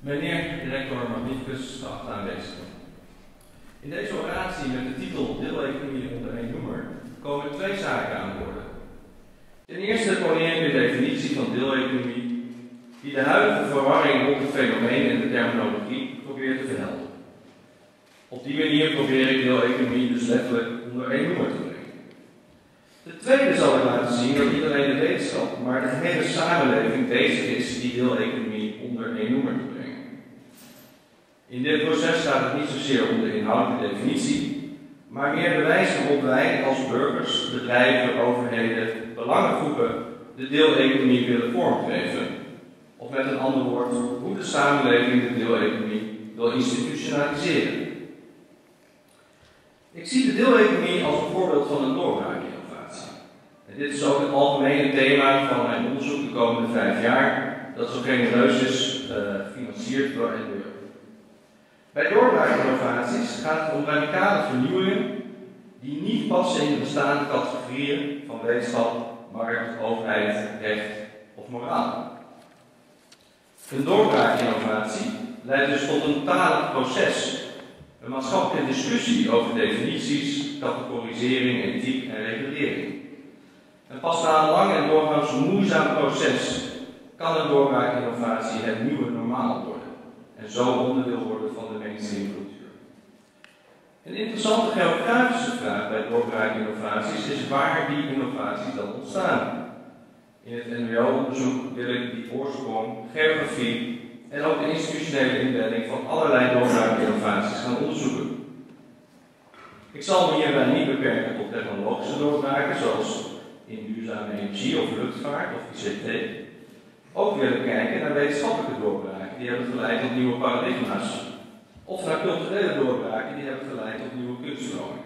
Meneer director Magnificus, geachte aanwezigen. In deze oratie met de titel Deeleconomie onder één noemer komen twee zaken aan de orde. Ten eerste poneer ik de definitie van deeleconomie die de huidige verwarring rond het fenomeen en de terminologie probeert te verhelpen. Op die manier probeer ik deeleconomie dus letterlijk onder één noemer te brengen. Ten tweede zal ik laten zien dat niet alleen de wetenschap, maar de hele samenleving bezig is die deeleconomie onder één noemer te brengen. In dit proces gaat het niet zozeer om de inhoudelijke definitie, maar meer de wijze waarop wij als burgers, bedrijven, overheden, belangengroepen de deeleconomie willen vormgeven. Of met een ander woord, hoe de samenleving de deeleconomie wil institutionaliseren. Ik zie de deeleconomie als een voorbeeld van een doorbraakinnovatie. En dit is ook het algemene thema van mijn onderzoek de komende 5 jaar, dat zo genereus is gefinancierd door NWO. Bij doorbraakinnovaties gaat het om radicale vernieuwingen die niet passen in de bestaande categorieën van wetenschap, markt, overheid, recht of moraal. Een doorbraakinnovatie leidt dus tot een talig proces, een maatschappelijke discussie over definities, categorisering, ethiek en regulering. En pas na een lang en doorgaans moeizaam proces kan een doorbraakinnovatie het nieuwe normaal worden en zo onderdeel worden van de mainstream cultuur. Een interessante geografische vraag bij doorbraakinnovaties is waar die innovaties dan ontstaan. In het NWO-onderzoek wil ik die oorsprong, geografie en ook de institutionele inbedding van allerlei doorbraakinnovaties gaan onderzoeken. Ik zal me hierbij niet beperken tot technologische doorbraken, zoals in duurzame energie of luchtvaart of ICT. Ook willen kijken naar wetenschappelijke doorbraken, die hebben geleid tot nieuwe paradigma's. Of naar culturele doorbraken, die hebben geleid tot nieuwe kunststromingen.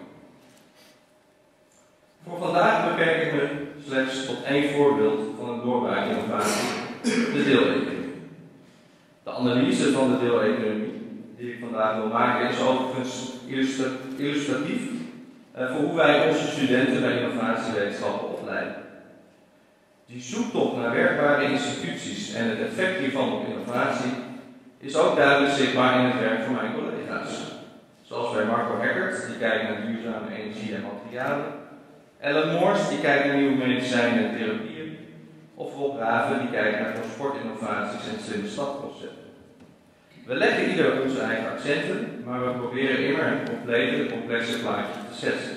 Voor vandaag beperk ik me slechts tot één voorbeeld van een doorbraakinnovatie, de deeleconomie. De analyse van de deeleconomie die ik vandaag wil maken is overigens illustratief voor hoe wij onze studenten bij innovatiewetenschappen opleiden. Die zoektocht naar werkbare instituties en het effect hiervan op innovatie is ook duidelijk zichtbaar in het werk van mijn collega's. Zoals bij Marco Heckert, die kijkt naar duurzame energie en materialen. Ellen Moors, die kijkt naar nieuwe medicijnen en therapieën. Of Rob Raven, die kijkt naar transportinnovaties en slimme stadconcepten. We leggen ieder onze eigen accenten, maar we proberen immer een complete, complexe plaatje te schetsen.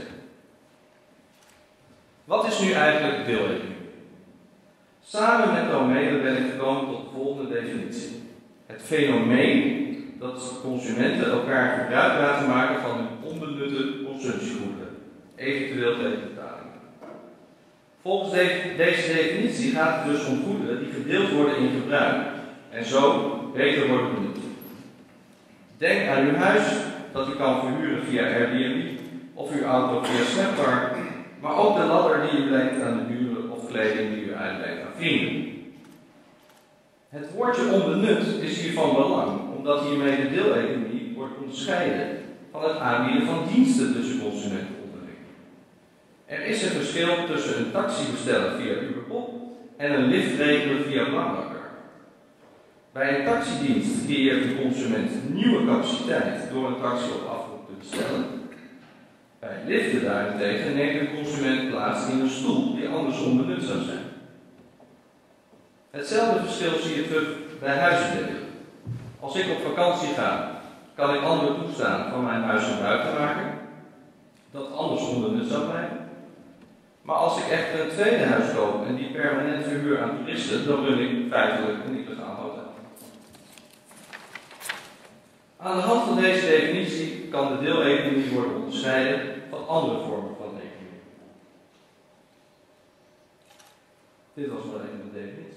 Wat is nu eigenlijk deeleconomie? Samen met Tomele ben ik gekomen tot de volgende definitie. Het fenomeen dat consumenten elkaar gebruik laten maken van hun onbenutte consumptiegoederen, eventueel tegen betaling. Volgens deze definitie gaat het dus om goederen die gedeeld worden in gebruik en zo beter worden benut. Denk aan uw huis dat u kan verhuren via Airbnb of uw auto via Snapcar, maar ook de ladder die u leent aan de buren of kleding die u uitleent aan vrienden. Het woordje onbenut is hiervan belang, omdat hiermee de deeleconomie wordt onderscheiden van het aanbieden van diensten tussen consumenten onderling. Er is een verschil tussen een taxi bestellen via Uberpop en een lift regelen via BlaBlaCar. Bij een taxidienst creëert de consument nieuwe capaciteit door een taxi op afroep te bestellen. Bij liften daarentegen neemt de consument plaats in een stoel die anders onbenut zou zijn. Hetzelfde verschil zie je terug bij huisdelen. Als ik op vakantie ga, kan ik anderen toestaan van mijn huis gebruik te maken, dat anders onbenut zou blijven. Maar als ik echter een tweede huis koop en die permanent verhuur aan toeristen, dan run ik feitelijk een illegaal hotel. Aan de hand van deze definitie kan de deeleconomie worden onderscheiden van andere vormen van economie. Dit was wel even de definitie.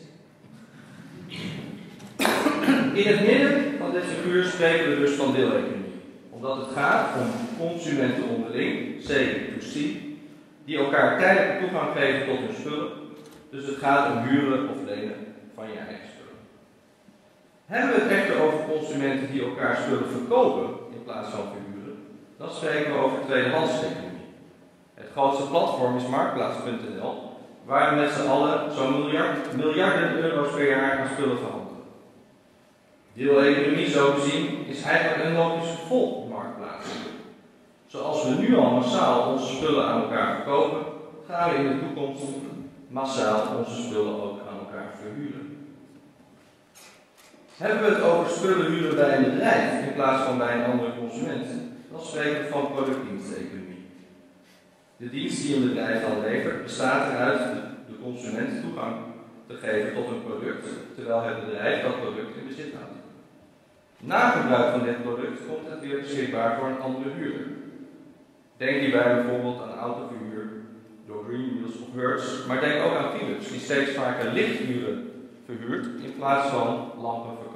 In het midden van dit figuur spreken we dus van deeleconomie, omdat het gaat om consumenten onderling, C2C, die elkaar tijdelijke toegang geven tot hun spullen. Dus het gaat om huren of lenen van je eigen spullen. Hebben we het echter over consumenten die elkaar spullen verkopen in plaats van verhuren, dan spreken we over tweedehandseconomie. Het grootste platform is Marktplaats.nl, waar we met z'n allen zo'n miljarden euro's per jaar aan spullen verhandelen. Deeleconomie, zo gezien, is eigenlijk een logisch gevolg op marktplaatsen. Zoals we nu al massaal onze spullen aan elkaar verkopen, gaan we in de toekomst massaal onze spullen ook aan elkaar verhuren. Hebben we het over spullen huren bij een bedrijf in plaats van bij een andere consument, dan spreken we van productdiensteconomie. De dienst die een bedrijf dan levert bestaat eruit de consument toegang te geven tot een product, terwijl het bedrijf dat product in bezit houdt. Na gebruik van dit product komt het weer beschikbaar voor een andere huurder. Denk hierbij bijvoorbeeld aan autoverhuur door Greenwheels of Hertz, maar denk ook aan Philips, die steeds vaker lichturen verhuurt in plaats van lampen verkoopt.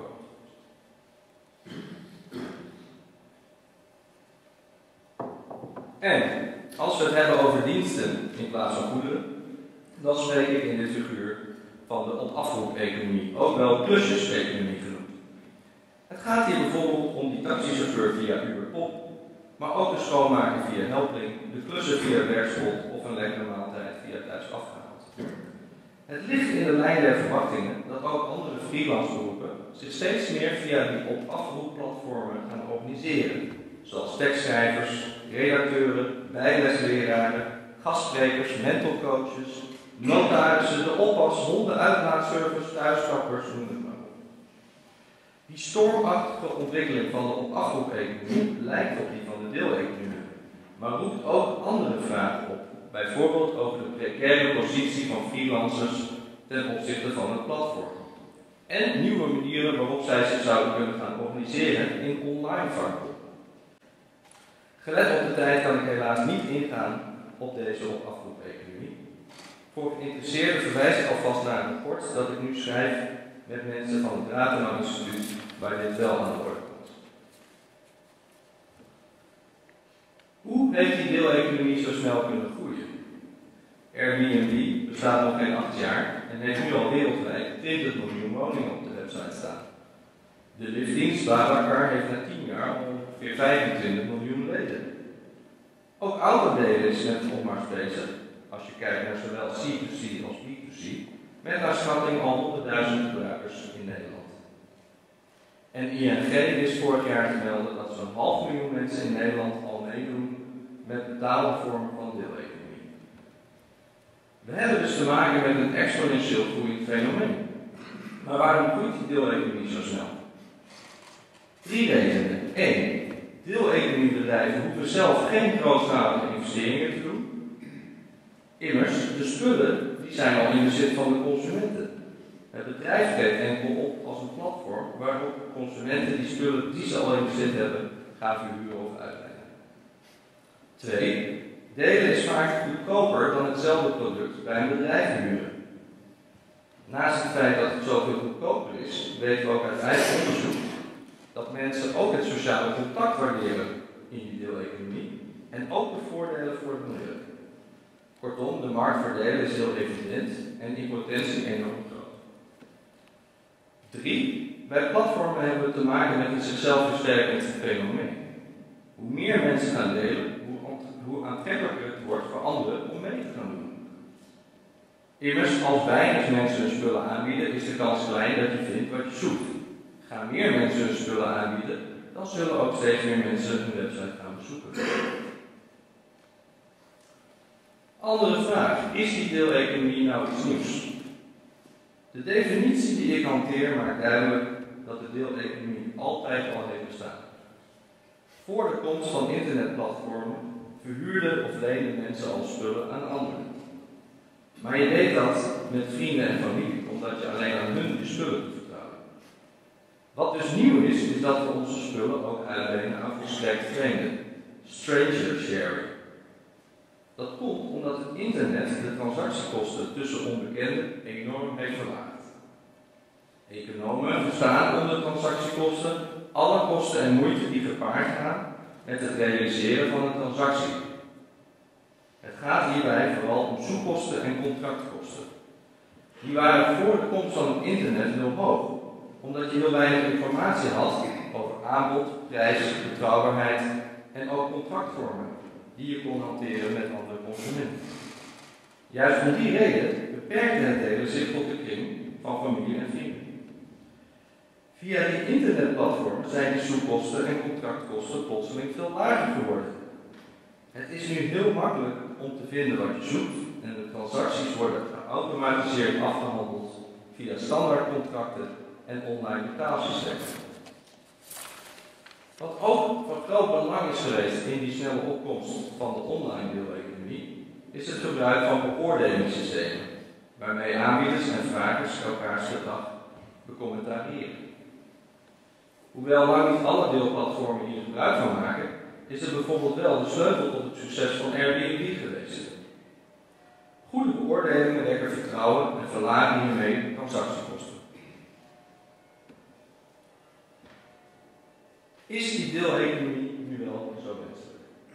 En als we het hebben over diensten in plaats van goederen, dan spreek ik in dit figuur van de op-afroep-economie, ook wel klusjeseconomie genoemd. Het gaat hier bijvoorbeeld om die taxichauffeur via Uberpop, maar ook de schoonmaker via Helpling, de klusser via Werkspot of een lekkere maaltijd via Thuis Afgehaald. Het ligt in de lijn der verwachtingen dat ook andere freelance beroepen zich steeds meer via die op-afroepplatformen gaan organiseren, zoals tekstschrijvers, redacteuren, bijlesleraren, gastsprekers, mentorcoaches, notarissen, de oppas, hondenuitlaatservice, thuiskappers, noem het maar op. Die stormachtige ontwikkeling van de op-afroep-economie lijkt op die van de deeleconomie, maar roept ook andere vragen op, bijvoorbeeld over de precaire positie van freelancers ten opzichte van het platform en nieuwe manieren waarop zij zich zouden kunnen gaan organiseren in online vakgroepen. Gelet op de tijd kan ik helaas niet ingaan op deze op-afroep-economie. Voor geïnteresseerden verwijs ik alvast naar een rapport dat ik nu schrijf met mensen van het Ratenau Instituut, waar dit wel aan de orde komt. Hoe heeft die deeleconomie zo snel kunnen groeien? Airbnb bestaat nog geen 8 jaar en heeft nu al wereldwijd 20 miljoen woningen op de website staan. De liftdienst BlaBlaCar heeft na 10 jaar ongeveer 25 miljoen leden. Ook autodelen is net nog maar bezig, als je kijkt naar zowel C2C als B2C, met naar schatting al 100.000 gebruikers in Nederland. En ING wist vorig jaar te melden dat zo'n 500.000 mensen in Nederland al meedoen met betaalde vormen van deeleconomie. We hebben dus te maken met een exponentieel groeiend fenomeen. Maar waarom groeit die deeleconomie zo snel? 3 redenen. 1. Deeleconomiebedrijven hoeven zelf geen grootschalige investeringen te doen. Immers, de spullen die zijn al in bezit van de consumenten. Het bedrijf treedt enkel op als een platform waarop consumenten die spullen die ze al in bezit hebben gaan verhuren of uitlenen. 2. Delen is vaak goedkoper dan hetzelfde product bij een bedrijf huren. Naast het feit dat het zoveel goedkoper is, weten we ook uit eigen onderzoek dat mensen ook het sociale contact waarderen in die deeleconomie en ook de voordelen voor het milieu. Kortom, de markt voor delen is heel evident en die potentie enorm groot. 3. Bij platformen hebben we te maken met een zichzelf versterkend fenomeen. Hoe meer mensen gaan delen, hoe aantrekkelijker het wordt voor anderen om mee te gaan doen. Immers, als weinig mensen hun spullen aanbieden, is de kans klein dat je vindt wat je zoekt. Gaan meer mensen hun spullen aanbieden, dan zullen ook steeds meer mensen hun website gaan bezoeken. Andere vraag, is die deeleconomie nou iets nieuws? De definitie die ik hanteer maakt duidelijk dat de deeleconomie altijd al heeft bestaan. Voor de komst van internetplatformen verhuurden of leenden mensen al spullen aan anderen. Maar je deed dat met vrienden en familie, omdat je alleen aan hun je spullen kunt vertrouwen. Wat dus nieuw is, is dat we onze spullen ook uitlenen aan volstrekt vreemden. Stranger sharing. Dat komt omdat het internet de transactiekosten tussen onbekenden enorm heeft verlaagd. Economen verstaan onder transactiekosten alle kosten en moeite die gepaard gaan met het realiseren van een transactie. Het gaat hierbij vooral om zoekkosten en contractkosten. Die waren voor de komst van het internet heel hoog, omdat je heel weinig informatie had over aanbod, prijs, betrouwbaarheid en ook contractvormen die je kon hanteren met andere consumenten. Juist om die reden beperkte het delen zich tot de kring van familie en vrienden. Via die internetplatformen zijn de zoekkosten en contractkosten plotseling veel lager geworden. Het is nu heel makkelijk om te vinden wat je zoekt en de transacties worden geautomatiseerd afgehandeld via standaardcontracten en online betaalsystemen. Wat ook van groot belang is geweest in die snelle opkomst van de online deeleconomie, is het gebruik van beoordelingssystemen, waarmee aanbieders en vragers elkaars gedrag becommentariëren. Hoewel lang niet alle deelplatformen hier gebruik van maken, is het bijvoorbeeld wel de sleutel tot het succes van Airbnb geweest. Goede beoordelingen wekken vertrouwen en verlagen hiermee transactiekosten. Is die deeleconomie nu wel zo wenselijk?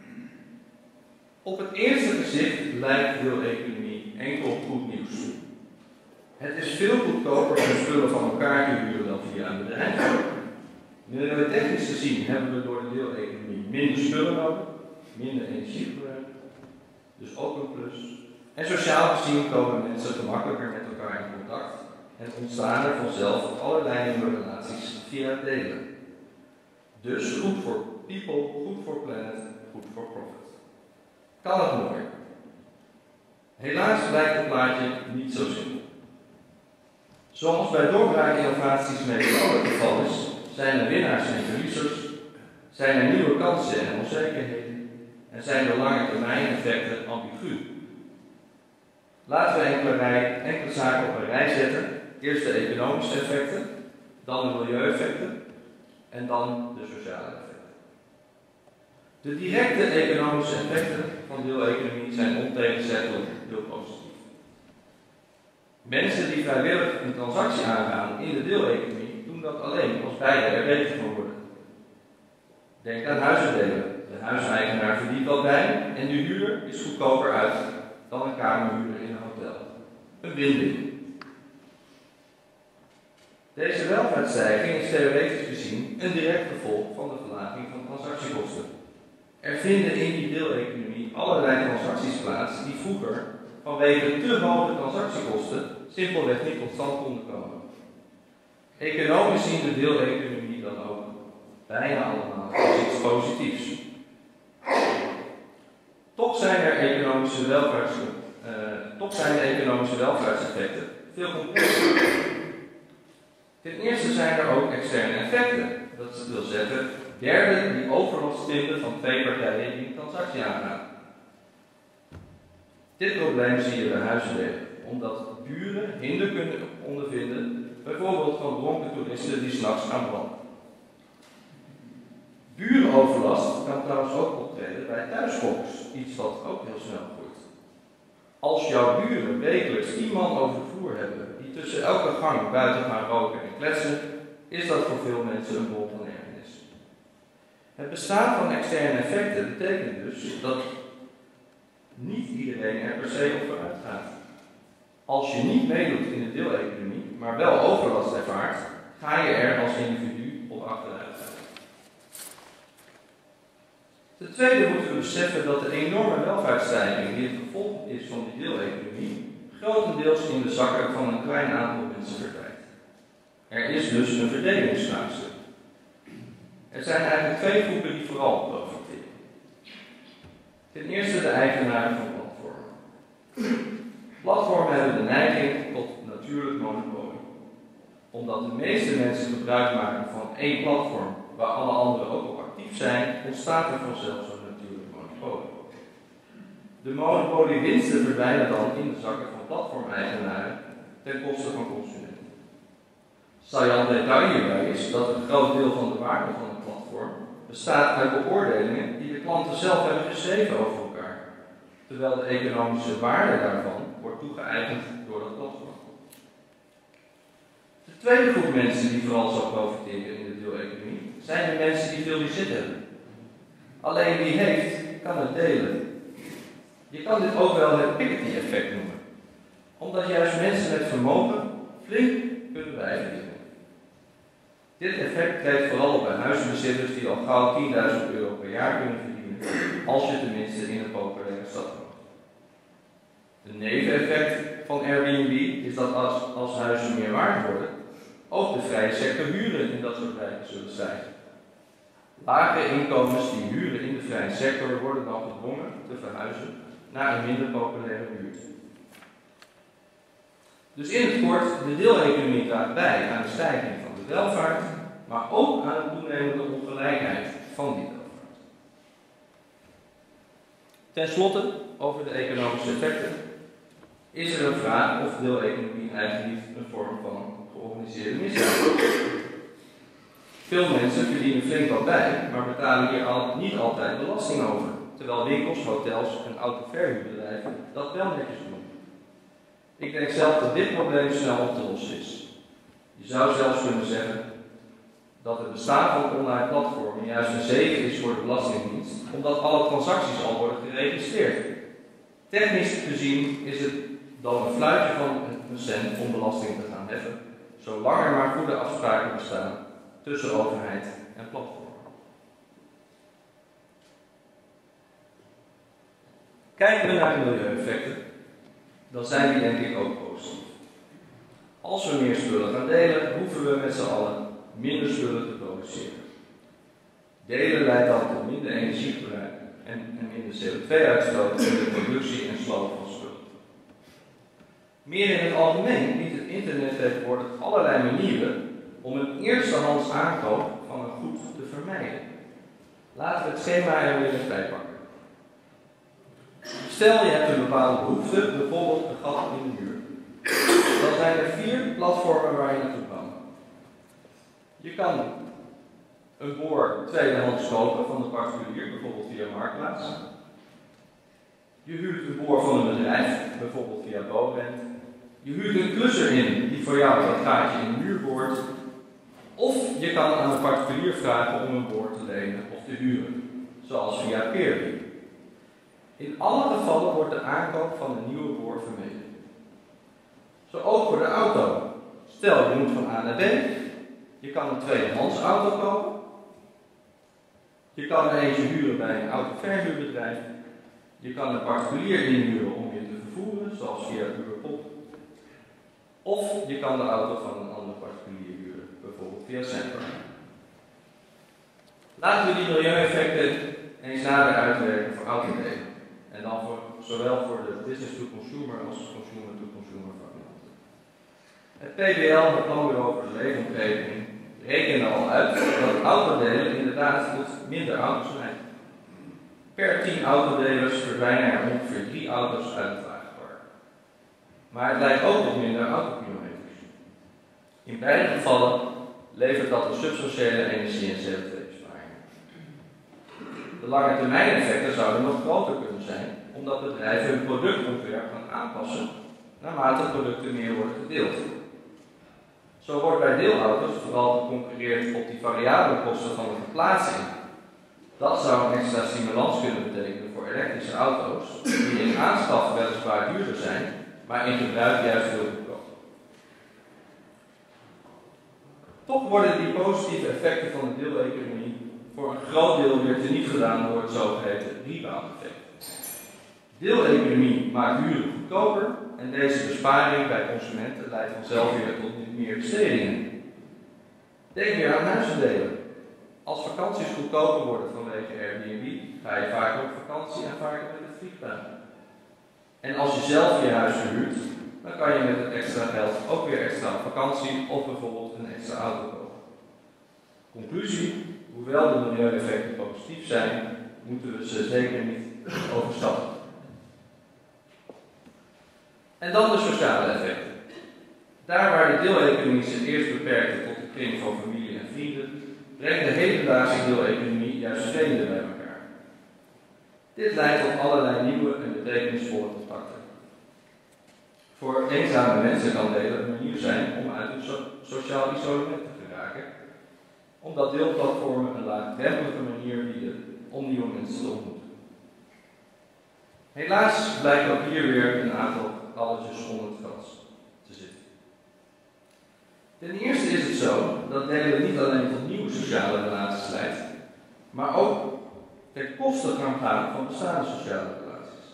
Op het eerste gezicht lijkt deeleconomie enkel goed nieuws. Het is veel goedkoper om spullen van elkaar te huren dan via een bedrijf. Milieutechnisch gezien hebben we door de deeleconomie minder spullen nodig, minder energieverbruik, dus ook een plus. En sociaal gezien komen mensen gemakkelijker met elkaar in contact en ontstaan er vanzelf allerlei nieuwe relaties via het delen. Dus goed voor people, goed voor planet, goed voor profit. Kan het mooier? Helaas blijkt het plaatje niet zo simpel. Zoals bij doorbraakinnovaties meestal het geval is, zijn er winnaars en verliezers, zijn er nieuwe kansen en onzekerheden en zijn de lange termijn effecten ambigu. Laten we enkele zaken op een rij zetten. Eerst de economische effecten, dan de milieueffecten en dan de sociale effecten. De directe economische effecten van deeleconomie zijn ontegenzeggelijk heel positief. Mensen die vrijwillig een transactie aangaan in de deeleconomie doen dat alleen als beide er beter van worden. Denk aan huizendelen. De huiseigenaar verdient wat bij en de huur is goedkoper uit dan een kamerhuurder in een hotel. Een win-win. Deze welvaartsstijging is theoretisch gezien een direct gevolg van de verlaging van transactiekosten. Er vinden in die deeleconomie allerlei transacties plaats die vroeger vanwege te hoge transactiekosten simpelweg niet tot stand konden komen. Economisch zien de deeleconomie dan ook bijna allemaal als iets positiefs. Toch zijn de economische welvaartseffecten veel complexer. Ten eerste zijn er ook externe effecten. Dat wil zeggen, derden die overlast vinden van twee partijen die een transactie aangaan. Dit probleem zie je bij huisdelen, omdat buren hinder kunnen ondervinden, bijvoorbeeld van dronken toeristen die 's nachts gaan branden. Burenoverlast kan trouwens ook optreden bij thuiskomers, iets wat ook heel snel groeit. Als jouw buren wekelijks 10 man over de vloer hebben die tussen elke gang buiten gaan roken en kletsen, is dat voor veel mensen een bron van ergernis. Het bestaan van externe effecten betekent dus dat niet iedereen er per se op vooruit gaat. Als je niet meedoet in de deeleconomie, maar wel overlast ervaart, ga je er als individu op achteruit. Ten tweede moeten we beseffen dat de enorme welvaartsstijging die het gevolg is van die deeleconomie grotendeels in de zakken van een klein aantal mensen verdwijnt. Er is dus een verdelingsvraagstuk. Er zijn eigenlijk twee groepen die vooral profiteren. Ten eerste de eigenaren van platformen. Platformen hebben de neiging tot natuurlijk monopolie. Omdat de meeste mensen gebruik maken van één platform waar alle anderen ook op actief zijn, ontstaat er vanzelf zo'n natuurlijk monopolie. De monopoliewinsten verdwijnen dan in de zakken van platformeigenaren ten koste van consumenten. Saillant detail hierbij is dat een groot deel van de waarde van een platform bestaat uit beoordelingen die de klanten zelf hebben geschreven over elkaar, terwijl de economische waarde daarvan wordt toegeëigend door dat platform. De tweede groep mensen die vooral zal profiteren in de deeleconomie zijn de mensen die veel bezit hebben. Alleen wie heeft, kan het delen. Je kan dit ook wel het Piketty-effect noemen, omdat juist mensen met vermogen flink kunnen bijverdienen. Dit effect treedt vooral op bij huisbezitters die al gauw 10.000 euro per jaar kunnen verdienen, als je tenminste in een populaire stad woont. Een neveneffect van Airbnb is dat als huizen meer waard worden, ook de vrije sector huren in dat soort wijken zullen stijgen. Lage inkomens die huren in de vrije sector worden dan gedwongen te verhuizen naar een minder populaire buurt. Dus in het kort, de deeleconomie draagt bij aan de stijging van de welvaart, maar ook aan de toenemende ongelijkheid van die welvaart. Ten slotte, over de economische effecten, is er een vraag of deeleconomie eigenlijk niet een vorm van georganiseerde misdaad is. Veel mensen verdienen flink wat bij, maar betalen hier niet altijd belasting over, terwijl winkels, hotels en autoverhuurbedrijven dat wel netjes doen. Ik denk zelf dat dit probleem snel op te lossen is. Je zou zelfs kunnen zeggen dat het bestaan van online platformen juist een zegen is voor de Belastingdienst, omdat alle transacties al worden geregistreerd. Technisch gezien is het dan een fluitje van een cent om belasting te gaan heffen, zolang er maar goede afspraken bestaan tussen overheid en platform. Kijken we naar de milieueffecten, dan zijn die denk ik ook positief. Als we meer spullen gaan delen, hoeven we met z'n allen minder spullen te produceren. Delen leidt dan tot minder energiegebruik en minder CO2-uitstoot in de productie en sloop van spullen. Meer in het algemeen biedt het internet tegenwoordig allerlei manieren om een eerstehands aankoop van een goed te vermijden. Laten we het schema er weer eens bij pakken. Stel je hebt een bepaalde behoefte, bijvoorbeeld een gat in de muur. Dan zijn er 4 platformen waar je naartoe kan. Je kan een boor tweedehands kopen van de particulier, bijvoorbeeld via Marktplaats. Je huurt een boor van een bedrijf, bijvoorbeeld via BoRent. Je huurt een klusser in die voor jou dat gaatje in de muur boort. Of je kan aan een particulier vragen om een boor te lenen of te huren, zoals via Peerly. In alle gevallen wordt de aankoop van een nieuwe boor vermeden. Zo ook voor de auto. Stel je moet van A naar B. Je kan een tweedehands auto kopen. Je kan er eentje huren bij een autoverhuurbedrijf. Je kan een particulier inhuren om je te vervoeren, zoals via Uberpop. Of je kan de auto van een ander particulier huren, bijvoorbeeld via Central. Laten we die milieueffecten eens nader uitwerken voor autodelen. En dan zowel voor de business-to-consumer als consumer-to-consumer varianten. Het PBL, het Planbureau voor de Leefomgeving, rekende al uit dat autodelen inderdaad tot minder auto's leiden. Per 10 autodelers verdwijnen er ongeveer 3 auto's uit het wagenpark. Maar het leidt ook tot minder autokilometers. In beide gevallen levert dat een substantiële energie- en CO2-besparing. De lange termijn effecten zouden nog groter kunnen zijn, omdat bedrijven hun productontwerp gaan aanpassen naarmate producten meer worden gedeeld. Zo wordt bij deelauto's vooral geconcurreerd op die variabele kosten van de verplaatsing. Dat zou een extra stimulans kunnen betekenen voor elektrische auto's, die in aanschaf weliswaar duurder zijn, maar in gebruik juist heel goedkoop. Toch worden die positieve effecten van de deeleconomie voor een groot deel weer teniet gedaan door het zogeheten rebound-effect. Deeleconomie maakt huren goedkoper en deze besparing bij consumenten leidt vanzelf weer tot meer bestedingen. Denk weer aan huisdelen. Als vakanties goedkoper worden vanwege Airbnb, ga je vaker op vakantie en vaker met het vliegtuig. En als je zelf je huis verhuurt, dan kan je met het extra geld ook weer extra op vakantie of bijvoorbeeld een extra auto kopen. Conclusie, hoewel de milieueffecten positief zijn, moeten we ze zeker niet overschatten. En dan de sociale effecten. Daar waar de deeleconomie zich eerst beperkte tot de kring van familie en vrienden, brengt de hedendaagse deeleconomie juist vreemden bij elkaar. Dit leidt tot allerlei nieuwe en betekenisvolle contacten. Voor eenzame mensen kan delen een manier zijn om uit hun sociaal isolement te geraken, omdat deelplatformen een laagdrempelige manier bieden om nieuwe mensen te ontmoeten. Helaas blijkt ook hier weer een aantal balletjes onder het gras te zitten. Ten eerste is het zo dat delen niet alleen tot nieuwe sociale relaties leidt, maar ook ten koste kan gaan van bestaande sociale relaties.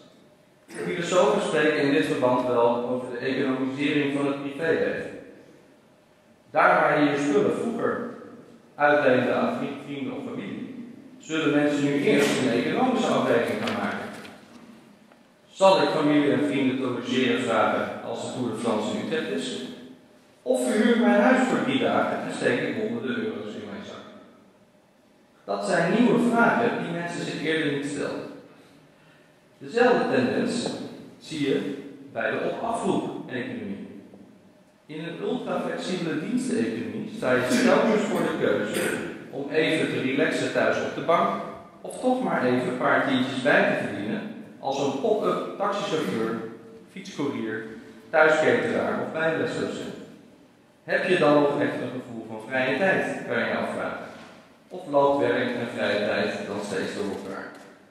Filosofen spreken in dit verband wel over de economisering van het privéleven. Daar waar je je spullen vroeger uitleende aan vrienden of familie, zullen mensen nu eerst een economische afweging gaan maken. Zal ik familie en vrienden te logeren vragen als de Tour de France in Utrecht is? Of verhuur ik mijn huis voor 3 dagen en steek ik honderden euro's in mijn zak? Dat zijn nieuwe vragen die mensen zich eerder niet stelden. Dezelfde tendens zie je bij de op-afroep-economie. In een ultra-flexibele diensteconomie sta je telkens voor de keuze om even te relaxen thuis op de bank of toch maar even een paar tientjes bij te verdienen als een pop-up taxichauffeur, fietscourier, thuisketeraar of bijlesdocent. Heb je dan nog echt een gevoel van vrije tijd, kan je je afvragen. Of loopt werk en vrije tijd dan steeds door elkaar?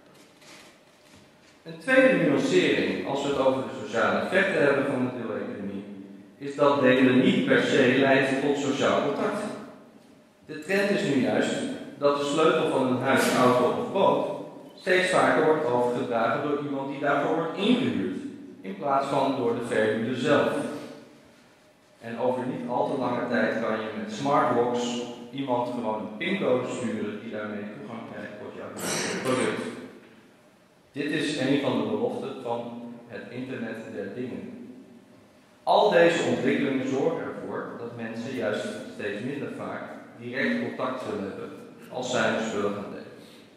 Een tweede nuancering, als we het over de sociale effecten hebben van de deeleconomie, is dat delen niet per se leidt tot sociaal contact. De trend is nu juist dat de sleutel van een huis, auto of boot steeds vaker wordt overgedragen door iemand die daarvoor wordt ingehuurd, in plaats van door de verhuurder zelf. En over niet al te lange tijd kan je met smartlocks iemand gewoon een pincode sturen die daarmee toegang krijgt tot jouw product. Dit is een van de beloften van het internet der dingen. Al deze ontwikkelingen zorgen ervoor dat mensen juist steeds minder vaak direct contact zullen hebben als zij hun spullen gaan delen.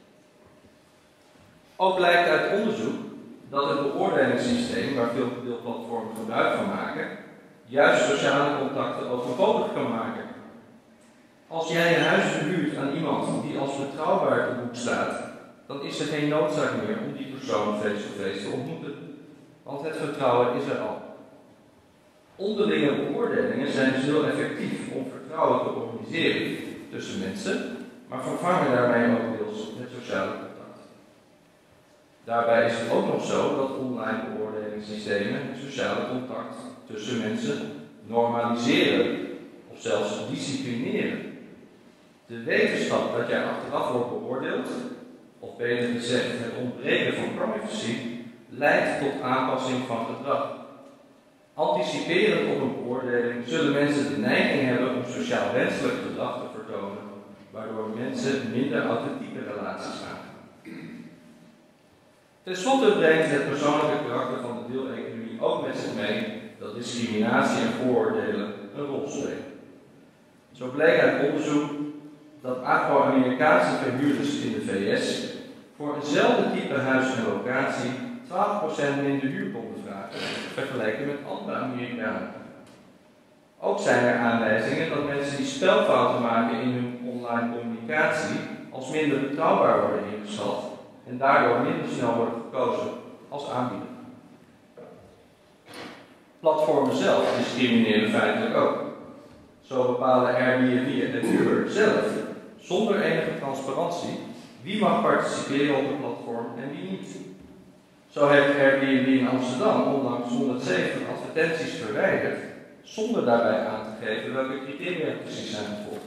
Ook blijkt uit onderzoek dat het beoordelingssysteem waar veel deelplatformen gebruik van maken, juist sociale contacten ook mogelijk kan maken. Als jij je huis verhuurt aan iemand die als betrouwbaar te boek staat, dan is er geen noodzaak meer om die persoon face-to-face te ontmoeten. Want het vertrouwen is er al. Onderlinge beoordelingen zijn dus heel effectief om vertrouwen te organiseren tussen mensen, maar vervangen daarmee ook deels het sociale contact. Daarbij is het ook nog zo dat online beoordelingssystemen het sociale contact tussen mensen normaliseren of zelfs disciplineren. De wetenschap dat jij achteraf wordt beoordeeld, of beter gezegd het ontbreken van privacy, leidt tot aanpassing van gedrag. Anticiperend op een beoordeling zullen mensen de neiging hebben om sociaal wenselijk gedrag te vertonen, waardoor mensen minder authentieke relaties aan. Ten slotte brengt het persoonlijke karakter van de deeleconomie ook met zich mee dat discriminatie en vooroordelen een rol spelen. Zo bleek uit onderzoek dat Afro-Amerikaanse verhuurders in de VS voor eenzelfde type huis en locatie 12% minder huur konden vragen, vergeleken met andere Amerikanen. Ook zijn er aanwijzingen dat mensen die spelfouten maken in hun online communicatie als minder betrouwbaar worden ingeschat en daardoor minder snel worden gekozen als aanbieder. Platformen zelf discrimineren feitelijk ook. Zo bepalen Airbnb en Uber zelf, zonder enige transparantie, wie mag participeren op het platform en wie niet. Zo heeft Airbnb in Amsterdam onlangs 170 advertenties verwijderd, zonder daarbij aan te geven welke criteria precies zijn gevolgd.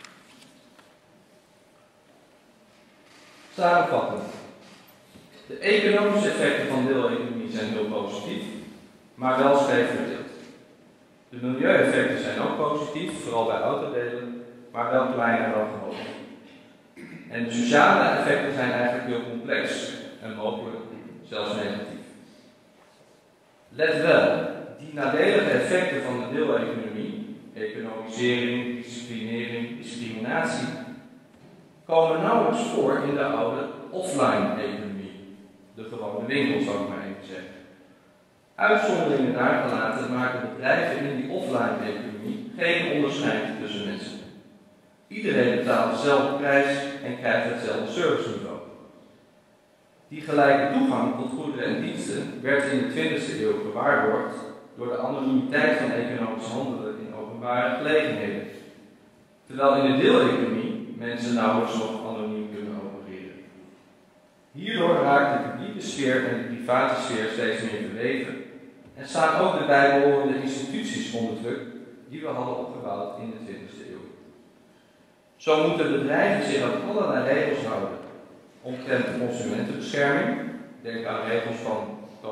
Samenvattend. De economische effecten van deeleconomie zijn heel positief, maar wel scheef verdeeld. De milieueffecten zijn ook positief, vooral bij autodelen, maar wel kleiner dan gehoopt. En de sociale effecten zijn eigenlijk heel complex en mogelijk zelfs negatief. Let wel, die nadelige effecten van de deeleconomie, economisering, disciplinering, discriminatie, komen nauwelijks voor in de oude offline-economie. De gewone winkel, zou ik maar even zeggen. Uitzonderingen daar gelaten maken bedrijven in die offline-economie geen onderscheid tussen mensen. Iedereen betaalt dezelfde prijs en krijgt hetzelfde serviceniveau. Die gelijke toegang tot goederen en diensten werd in de 20e eeuw gewaarborgd door de anonimiteit van economisch handelen in openbare gelegenheden. Terwijl in de deeleconomie mensen nauwelijks nog anoniem kunnen opereren. Hierdoor raakt de publieke sfeer en de private sfeer steeds meer verweven en staan ook de bijbehorende instituties onder druk die we hadden opgebouwd in de 20e eeuw. Zo moeten bedrijven zich aan allerlei regels houden omtrent de consumentenbescherming. Denk aan regels van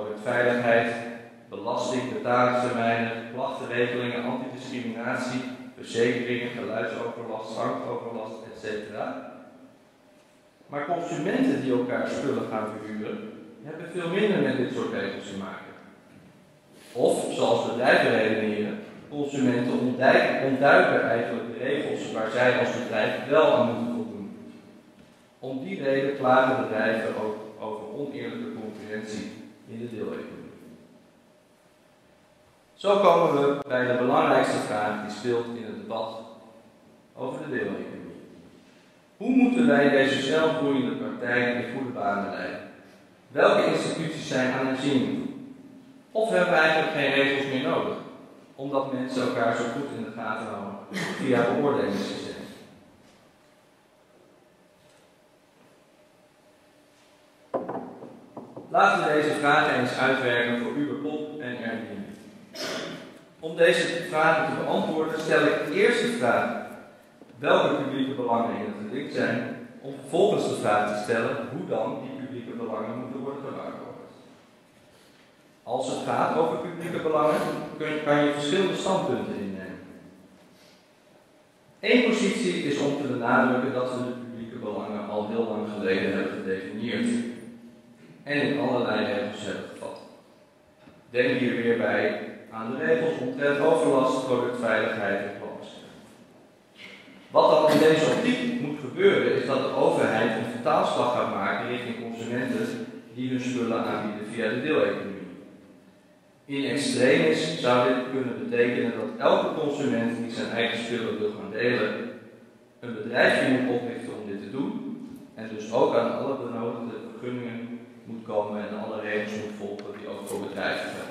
productveiligheid, belasting, betalingstermijnen, klachtenregelingen, antidiscriminatie, verzekeringen, geluidsoverlast, zwangoverlast, etc. Maar consumenten die elkaar spullen gaan verhuren, hebben veel minder met dit soort regels te maken. Of, zoals bedrijven redeneren, consumenten ontduiken eigenlijk de regels waar zij als bedrijf wel aan moeten voldoen. Om die reden klagen bedrijven ook over oneerlijke concurrentie in de deeleconomie. Zo komen we bij de belangrijkste vraag die speelt in het debat over de deeleconomie. Hoe moeten wij deze snel groeiende praktijk in goede banen leiden? Welke instituties zijn aan het zien? Of hebben we eigenlijk geen regels meer nodig, omdat mensen elkaar zo goed in de gaten houden via beoordelingssystemen? Laten we deze vragen eens uitwerken voor Uberpop en Airbnb. Om deze vragen te beantwoorden stel ik eerst de vraag welke publieke belangen in het geding zijn, om vervolgens de vraag te stellen hoe dan die publieke belangen moeten worden gewaarborgd. Als het gaat over publieke belangen, kan je verschillende standpunten innemen. Eén positie is om te benadrukken dat we de publieke belangen al heel lang geleden hebben gedefinieerd en in allerlei regels hebben gevat. Denk hier weer bij aan de regels omtrent overlast, productveiligheid en belasting. Wat dan in deze optiek moet gebeuren, is dat de overheid een vertaalslag gaat maken richting consumenten die hun spullen aanbieden via de deeleconomie. In extremis zou dit kunnen betekenen dat elke consument die zijn eigen spullen wil gaan delen, een bedrijfje moet oprichten om dit te doen en dus ook aan alle benodigde vergunningen moet komen en alle regels moet volgen die ook voor bedrijven gelden.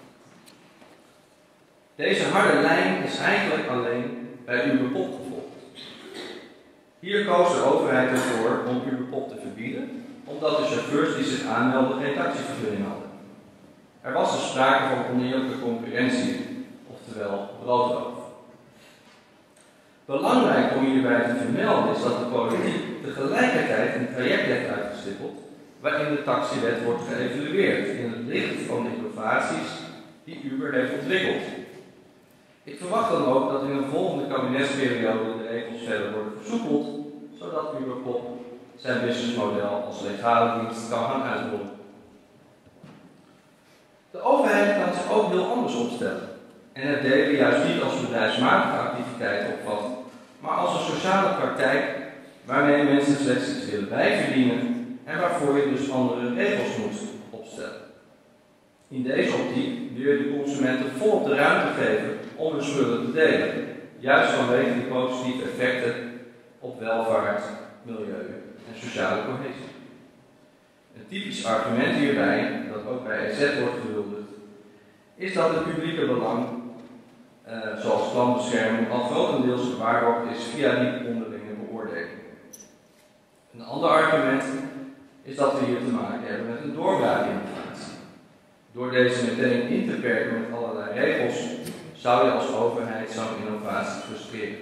Deze harde lijn is eigenlijk alleen bij Uberpop gevolgd. Hier koos de overheid ervoor om Uberpop te verbieden, omdat de chauffeurs die zich aanmelden geen taxivergunning hadden. Er was dus sprake van oneerlijke concurrentie, oftewel broodroof. Belangrijk om hierbij te vermelden is dat de politiek tegelijkertijd een traject heeft uitgestippeld waarin de taxiwet wordt geëvalueerd in het licht van de innovaties die Uber heeft ontwikkeld. Ik verwacht dan ook dat in een volgende kabinetsperiode de regels verder worden versoepeld, zodat Uberpop zijn businessmodel als legale dienst kan gaan uitrollen. De overheid kan zich ook heel anders opstellen en het delen juist niet als bedrijfsmatige activiteit opvat, maar als een sociale praktijk waarmee mensen slechts iets willen bijverdienen en waarvoor je dus andere regels moet opstellen. In deze optiek wil je de consumenten volop de ruimte geven om hun spullen te delen, juist vanwege de positieve effecten op welvaart, milieu en sociale cohesie. Een typisch argument hierbij, dat ook bij EZ wordt gehuldigd, is dat het publieke belang, zoals klantbescherming, al grotendeels gewaarborgd is via die onderlinge beoordeling. Een ander argument is dat we hier te maken hebben met een doorbraakinnovatie. Door deze meteen in te perken met allerlei regels, zou je als overheid zo'n innovatie frustreren.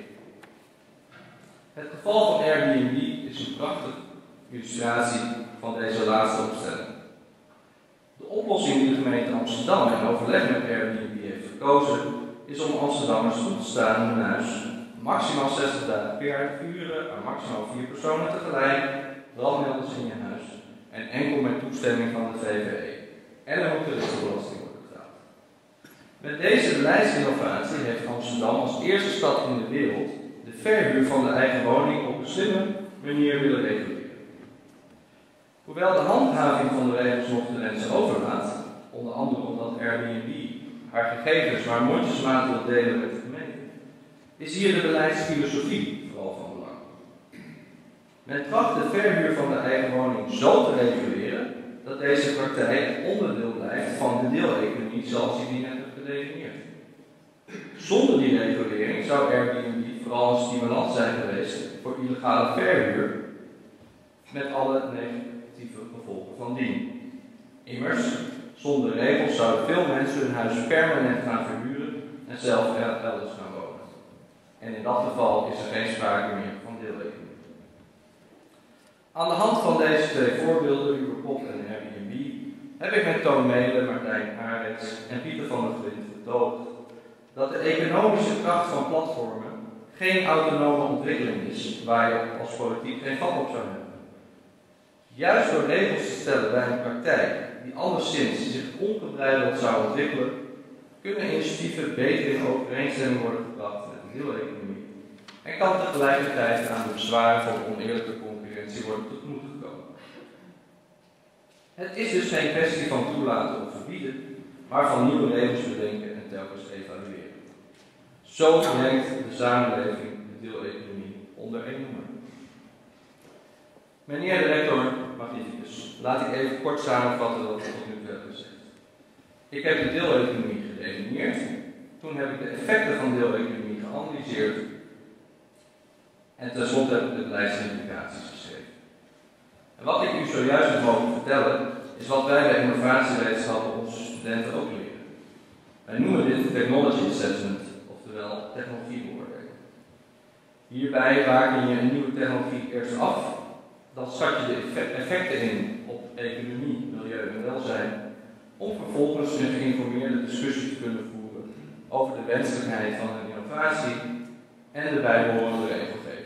Het geval van Airbnb is een prachtige illustratie van deze laatste opstelling. De oplossing die de gemeente Amsterdam in overleg met Airbnb heeft gekozen, is om Amsterdammers toe te staan in hun huis maximaal 60 dagen per jaar te huren aan maximaal 4 personen tegelijk, brandmelders in je huis en enkel met toestemming van de VVE. En er moet toeristenbelasting worden betaald. Met deze beleidsinnovatie heeft Amsterdam als eerste stad in de wereld de verhuur van de eigen woning op een slimme manier willen reguleren. Hoewel de handhaving van de regels nog de mensen overlaat, onder andere omdat Airbnb haar gegevens maar mondjesmaat wil delen met de gemeente, is hier de beleidsfilosofie vooral van belang. Men tracht de verhuur van de eigen woning zo te reguleren dat deze praktijk onderdeel blijft van de deeleconomie zoals je die net hebt gedefinieerd. Zonder die regulering zou Airbnb vooral een stimulans zijn geweest voor illegale verhuur met alle negatieve gevolgen van dien. Immers, zonder regels zouden veel mensen hun huis permanent gaan verhuren en zelf elders gaan wonen. En in dat geval is er geen sprake meer van deeleconomie. Aan de hand van deze twee voorbeelden, Uberpop en Airbnb, heb ik met Toon Melen, Martijn Arends en Pieter van der Vliet betoogd dat de economische kracht van platformen geen autonome ontwikkeling is waar je als politiek geen vat op zou hebben. Juist door regels te stellen bij een praktijk die anderszins zich ongebreideld zou ontwikkelen, kunnen initiatieven beter in overeenstemming worden gebracht met de deeleconomie en kan tegelijkertijd aan de bezwaren van oneerlijke concurrentie worden tegemoet gekomen. Het is dus geen kwestie van toelaten of verbieden, maar van nieuwe regels bedenken en telkens evalueren. Zo brengt de samenleving de deeleconomie onder één noemer. Meneer de rector magnificus, laat ik even kort samenvatten wat ik tot nu toe heb gezegd. Ik heb de deeleconomie gedefinieerd. Toen heb ik de effecten van deeleconomie geanalyseerd. En tenslotte heb ik de beleidsimplicaties geschreven. En wat ik u zojuist heb mogen vertellen, is wat wij bij innovatiewetenschappen onze studenten ook leren. Wij noemen dit technology assessment, oftewel technologiebeoordeling. Hierbij waken je een nieuwe technologie eerst af, dan schat je de effecten in op economie, milieu en welzijn, om vervolgens een geïnformeerde discussie te kunnen voeren over de wenselijkheid van een innovatie en de bijbehorende regelgeving.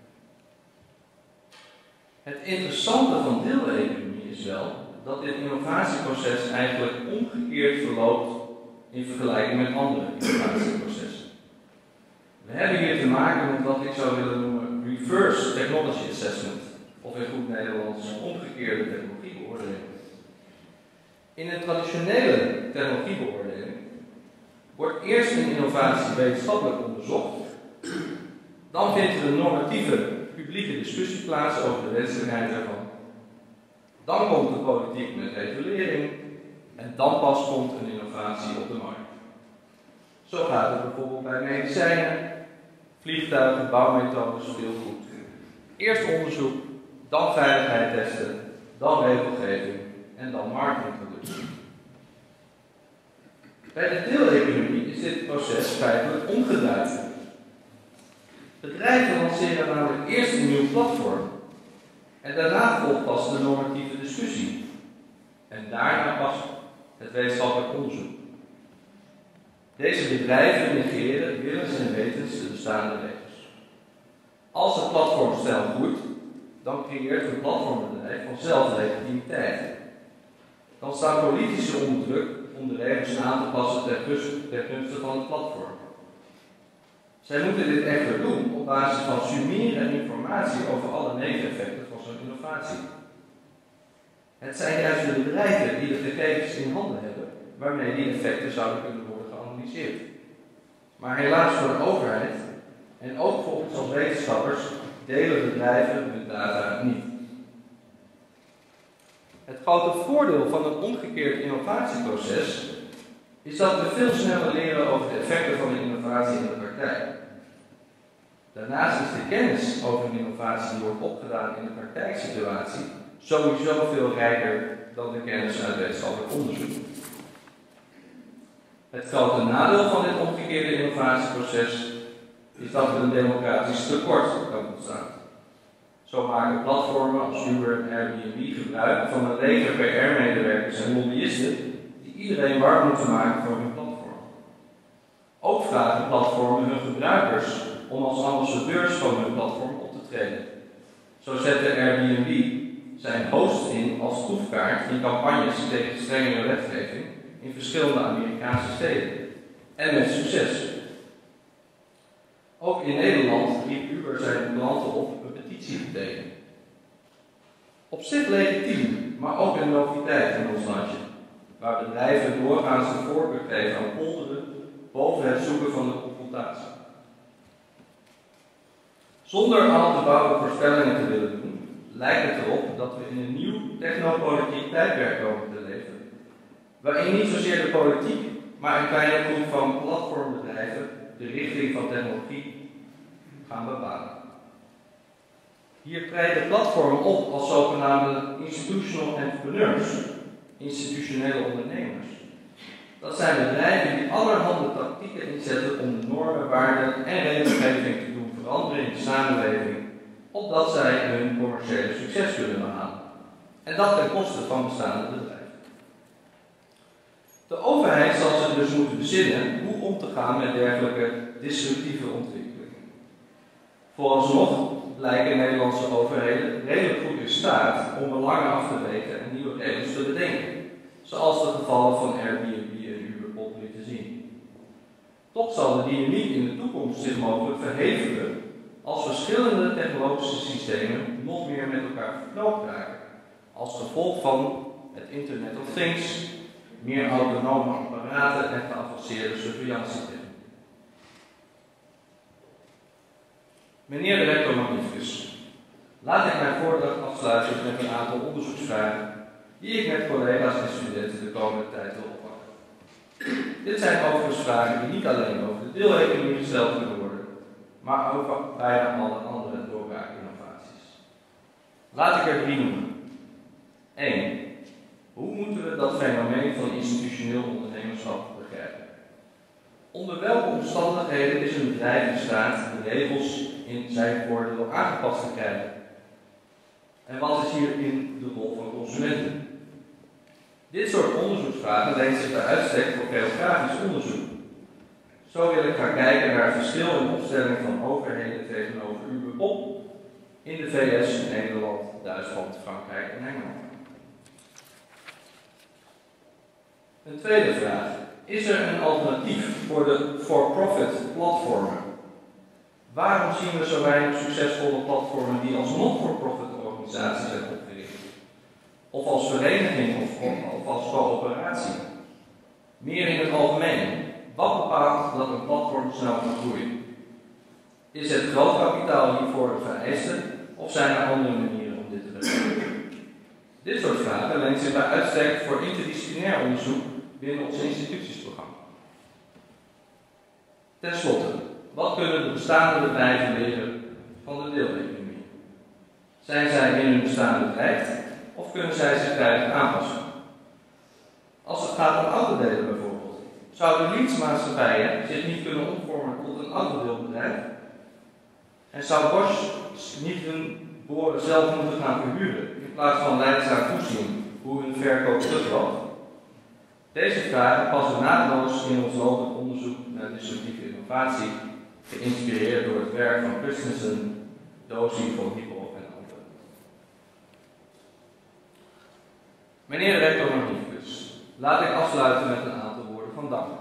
Het interessante van deeleconomie is wel dat dit innovatieproces eigenlijk omgekeerd verloopt in vergelijking met andere innovatieprocessen. We hebben hier te maken met wat ik zou willen noemen reverse technology assessment, of in goed Nederlands omgekeerde technologiebeoordeling. In een traditionele technologiebeoordeling wordt eerst een innovatie wetenschappelijk onderzocht, dan vindt er een normatieve publieke discussie plaats over de wenselijkheid ervan. Dan komt de politiek met regulering en dan pas komt een innovatie op de markt. Zo gaat het bijvoorbeeld bij medicijnen, vliegtuigen, bouwmethoden, speelgoed. Eerst onderzoek, dan veiligheid testen, dan regelgeving en dan marktintroductie. Bij de deeleconomie is dit proces feitelijk omgedraaid. Bedrijven lanceren namelijk eerst een nieuw platform en daarna volgt pas de normatieve discussie en daarna pas het wetenschappelijk onderzoek. Deze bedrijven negeren willens en wetens de bestaande regels. Als het platform snel groeit, dan creëert een platformbedrijf vanzelf legitimiteit. Dan staan politici onder druk om de regels aan te passen ten gunste van het platform. Zij moeten dit echter doen op basis van summeren informatie over alle neveneffecten van zo'n innovatie. Het zijn juist de bedrijven die de gegevens in handen hebben, waarmee die effecten zouden kunnen worden geanalyseerd. Maar helaas voor de overheid, en ook voor ons als wetenschappers, delen bedrijven hun data niet. Het grote voordeel van een omgekeerd innovatieproces is dat we veel sneller leren over de effecten van een innovatie in de praktijk. Daarnaast is de kennis over een innovatie die wordt opgedaan in de praktijksituatie sowieso veel rijker dan de kennis uit wetenschappelijk onderzoek. Het grote nadeel van dit omgekeerde innovatieproces is dat er een democratisch tekort kan ontstaan. Zo maken platformen als Uber en Airbnb gebruik van een leger PR-medewerkers en lobbyisten die iedereen warm moeten maken voor hun platform. Ook vragen platformen hun gebruikers om als ambassadeurs van hun platform op te treden. Zo zette Airbnb zijn host in als troefkaart in campagnes tegen strengere wetgeving in verschillende Amerikaanse steden. En met succes. Ook in Nederland riep Uber zijn klanten op een petitie te tekenen. Op zich legitiem, maar ook een noviteit in ons landje, waar bedrijven doorgaans de voorkeur geven aan polderen boven het zoeken van de confrontatie. Zonder al te bouwde voorspellingen te willen doen, lijkt het erop dat we in een nieuw technopolitiek tijdperk komen te leven, waarin niet zozeer de politiek, maar een kleine groep van platformbedrijven de richting van technologie gaan bepalen. Hier treden platformen op als zogenaamde institutional entrepreneurs, institutionele ondernemers. Dat zijn bedrijven die allerhande tactieken inzetten om de normen, waarden en regelgeving te doen veranderen in de samenleving, opdat zij hun commerciële succes kunnen behalen. En dat ten koste van bestaande bedrijven. De overheid zal zich dus moeten bezinnen hoe om te gaan met dergelijke disruptieve ontwikkelingen. Vooralsnog lijken Nederlandse overheden redelijk goed in staat om belangen af te wegen en nieuwe regels te bedenken, zoals de gevallen van Airbnb en Uberpop lieten zien. Toch zal de dynamiek in de toekomst zich mogelijk verhevigen als verschillende technologische systemen nog meer met elkaar verknoopt raken, als gevolg van het Internet of Things, meer autonome apparaten en geavanceerde surveillancetechnieken. Meneer de rector Magnificus, laat ik mijn voordracht afsluiten met een aantal onderzoeksvragen die ik met collega's en studenten de komende tijd wil oppakken. Dit zijn overigens vragen die niet alleen over de deeleconomie gesteld kunnen worden, maar over bijna alle andere doorbraakinnovaties. Laat ik er 3 noemen. 1. Hoe moeten we dat fenomeen van institutioneel ondernemerschap begrijpen? Onder welke omstandigheden is een bedrijf in staat de regels in zijn voordeel aangepast te krijgen? En wat is hierin de rol van consumenten? Dit soort onderzoeksvragen leent zich bij uitstek voor geografisch onderzoek. Zo wil ik gaan kijken naar het verschil in opstelling van overheden tegenover Uberpop in de VS, Nederland, Duitsland, Frankrijk en Engeland. Een tweede vraag. Is er een alternatief voor de for-profit platformen? Waarom zien we zo weinig succesvolle platformen die als non-for-profit organisaties zijn opgericht? Of als vereniging of als coöperatie? Meer in het algemeen. Wat bepaalt dat een platform snel kan groeien? Is het grootkapitaal hiervoor een vereiste of zijn er andere manieren om dit te bereiken? Dit soort vragen leent zich bij uitstek voor interdisciplinair onderzoek binnen ons institutiesprogramma. Ten slotte, wat kunnen de bestaande bedrijven leren van de deeleconomie? Zijn zij in hun bestaan bedreigd of kunnen zij zich tijdig aanpassen? Als het gaat om autodelen bijvoorbeeld, zouden leasemaatschappijen zich niet kunnen omvormen tot een autodeelbedrijf? En zou Bosch niet hun boren zelf moeten gaan verhuren in plaats van leidzaam toezien hoe hun verkoop terugloopt? Deze vragen passen naadloos in ons lopend onderzoek naar disruptieve innovatie, geïnspireerd door het werk van Christensen, Dozy, Von Hippel en anderen. Meneer de rector Magnificus, laat ik afsluiten met een aantal woorden van dank.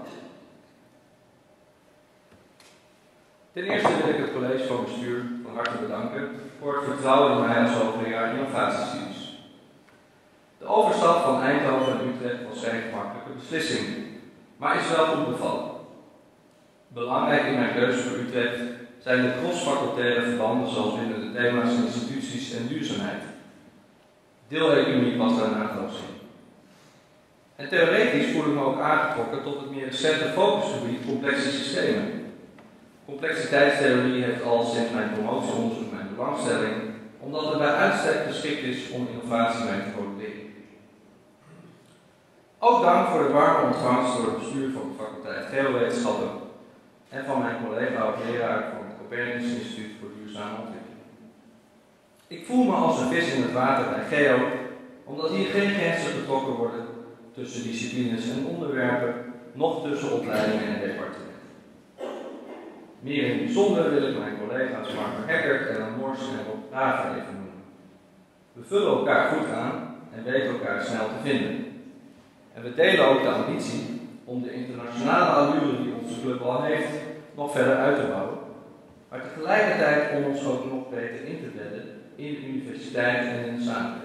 Ten eerste wil ik het college van bestuur van harte bedanken voor het vertrouwen in mij als hoogleraar innovatiestudies. De overstap van Eindhoven naar Utrecht was geen gemakkelijke beslissing, maar is wel goed bevallen. Belangrijk in mijn keuze voor Utrecht zijn de cross-facultaire verbanden zoals binnen de thema's instituties en duurzaamheid. Deeleconomie past daar naadloos in. En theoretisch voel ik me ook aangetrokken tot het meer recente focusgebied complexe systemen. Complexiteitstheorie heeft al sinds mijn promotieonderzoek mijn belangstelling, omdat het bij uitstek geschikt is om innovatie mee te modelleren. Ook dank voor de warme ontvangst door het bestuur van de faculteit Geowetenschappen en van mijn collega-hoogleraar van het Copernicus Instituut voor Duurzame Ontwikkeling. Ik voel me als een vis in het water bij Geo, omdat hier geen grenzen getrokken worden tussen disciplines en onderwerpen, noch tussen opleidingen en departementen. Meer in het bijzonder wil ik mijn collega's Mark Hekkert, Ellen Mors en Rob Raven even noemen. We vullen elkaar goed aan en weten elkaar snel te vinden. En we delen ook de ambitie om de internationale allure die onze club al heeft, nog verder uit te bouwen, maar tegelijkertijd om ons ook nog beter in te bedden in de universiteit en in de samenleving.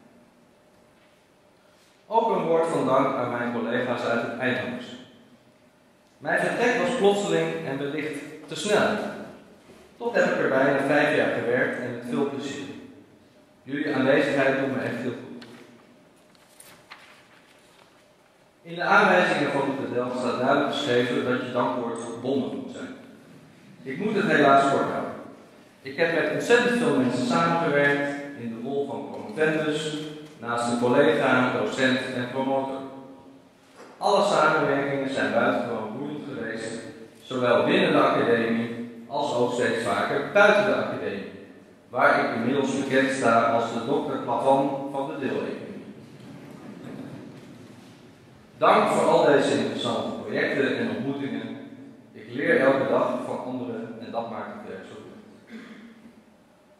Ook een woord van dank aan mijn collega's uit het Eindhovense. Mijn vertrek was plotseling en wellicht te snel. Toch heb ik er bijna 5 jaar gewerkt en met veel plezier. Jullie aanwezigheid doet me echt heel goed. In de aanwijzingen van het model staat duidelijk geschreven dat je dankwoord verbonden moet zijn. Ik moet het helaas kort houden. Ik heb met ontzettend veel mensen samengewerkt in de rol van promovendus, naast een collega, docent en promotor. Alle samenwerkingen zijn buitengewoon boeiend geweest, zowel binnen de academie als ook steeds vaker buiten de academie, waar ik inmiddels bekend sta als de dokter Klavan van de deeleconomie. Dank voor al deze interessante projecten en ontmoetingen. Ik leer elke dag van anderen en dat maakt het werk zo goed.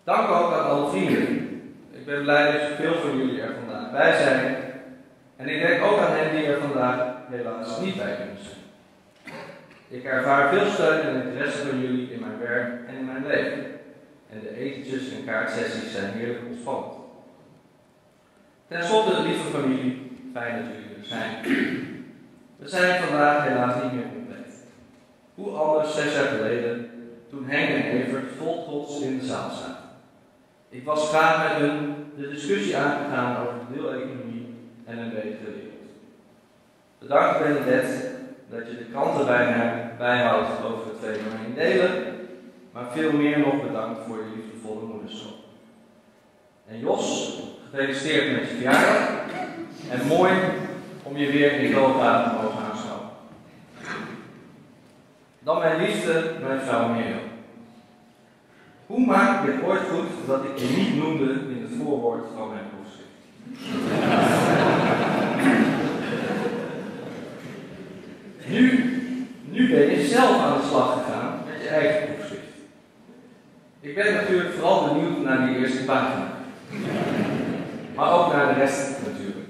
Dank ook aan alle vrienden. Ik ben blij dat veel van jullie er vandaag bij zijn. En ik denk ook aan hen die er vandaag helaas niet bij kunnen zijn. Ik ervaar veel steun en interesse van jullie in mijn werk en in mijn leven. En de etentjes en kaartsessies zijn heerlijk ontspannend. Ten slotte, lieve familie, fijn dat jullie er zijn. We zijn vandaag helaas niet meer compleet. Hoe anders 6 jaar geleden, toen Henk en Evert vol trots in de zaal zaten. Ik was graag met hun de discussie aangegaan over de deeleconomie en een betere wereld. Bedankt Benedette dat je de kranten bijhoudt over het 2 door 1 delen, maar veel meer nog bedankt voor je liefdevolle moederschap. En Jos, gefeliciteerd met je verjaardag en mooi om je weer in Gotha te mogen aanschouwen. Dan mijn liefste, mijn vrouw Mirjam. Hoe maak ik het ooit goed dat ik je niet noemde in het voorwoord van mijn proefschrift? Nu ben je zelf aan de slag gegaan met je eigen proefschrift. Ik ben natuurlijk vooral benieuwd naar die eerste pagina. Maar ook naar de rest natuurlijk.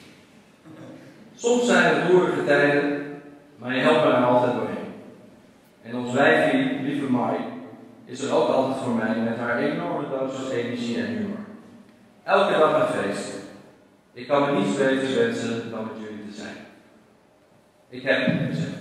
Soms zijn het roerige tijden, maar je helpt me er altijd doorheen. En ons wijfie, lieve Mai, is er ook altijd voor mij met haar enorme dosis energie en humor. Elke dag een feest. Ik kan me niets beters wensen dan met jullie te zijn. Ik heb het gezegd.